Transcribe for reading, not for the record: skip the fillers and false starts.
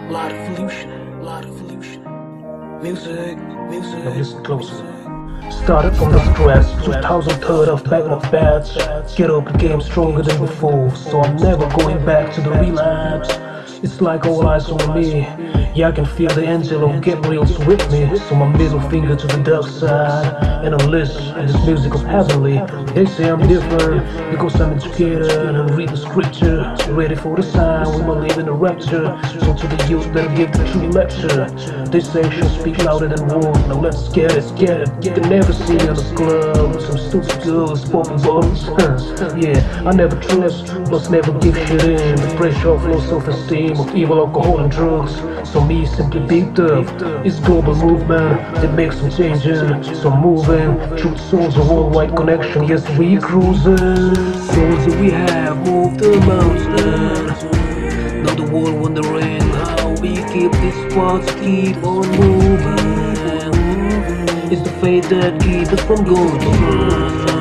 lot of pollution, lot of pollution. Music, music. Now listen closer. Started from the scratch, 2003 I've back my batch. Get up, became stronger than before, so I'm never going back to the relapse. It's like all eyes on me. Yeah, I can feel the angel of Gabriel's with me. So my middle finger to the dark side, and I'm listening in this music of heavenly. They say I'm different because I'm educated and read the scripture. Ready for the sign, we believe in the rapture. So to the youth that'll give the true lecture. This action speak louder than words. Now let's get it, get it. You can never see me in the club with some stupid girls popping bottles. Yeah, I never trust, plus never give shit in. The pressure of low self-esteem, of evil alcohol and drugs. So me simply big tough. It's global movement that makes some changes. So moving, truth souls a worldwide connection. Yes, we cruising. Souls that we have moved the mountain. Now the world wondering how we keep these spots keep on moving. It's the faith that keeps us from going to